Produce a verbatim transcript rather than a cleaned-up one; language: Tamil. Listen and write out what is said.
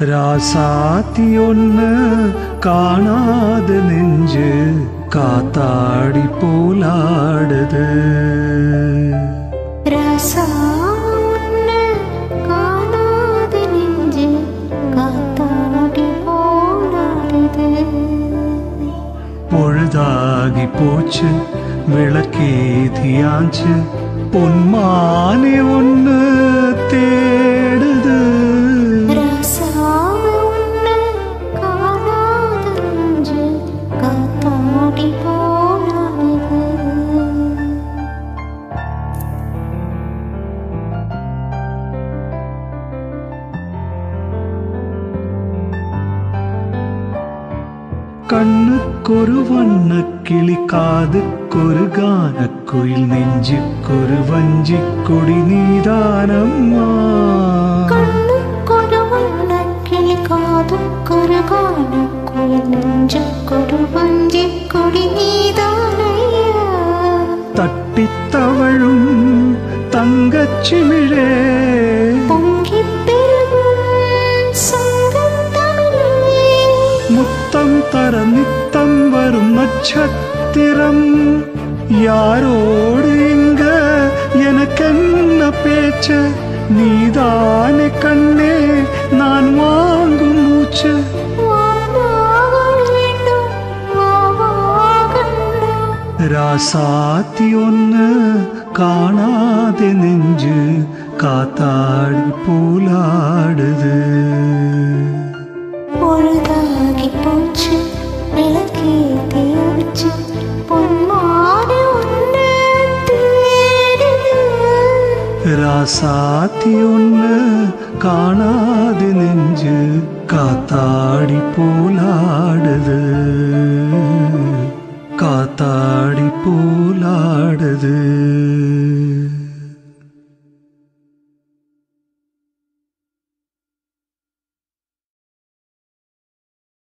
ராசாத்தி ஒன்னு காணாத நெஞ்சு காத்தாடி போலாடுது. ராசா ஒன்னு காணாத நெஞ்சு காத்தாடி போலாடுது. பொழுதாகி போச்சு விளக்கேதியாச்சு பொன்மானே ஒன்னு தேடுது. கண்ணுக்கொரு வண்ண கிளி காதுக்கொரு கானக்குயில் நெஞ்சுக்கொரு வஞ்சி கொடி நீதானம்மா. கண்ணுக்கொரு வண்ண கிளி காதுக்கொரு கானக்குயில் நெஞ்சுக்கொரு வஞ்சி கொடி நீதானையா. தட்டித் தவழும் தங்கச்சிமிழே முத்தம் தர நித்தம் வரும் நட்சத்திரம். யாரோடு இங்க எனக்கென்ன பேச்சு நீதானே கண்ணே நான் வாங்கும் மூச்சு. ராசாத்தி ஒன்னு காணாத நெஞ்சு காத்தாடி போலாடுது. பொழுதாகி போச்சு விளக்கேத்தியாச்சு பொன்மானே ஒன்னு தேடுது. ராசாத்தி ஒன்னு காணாத நெஞ்சு காத்தாடி போலாடுது.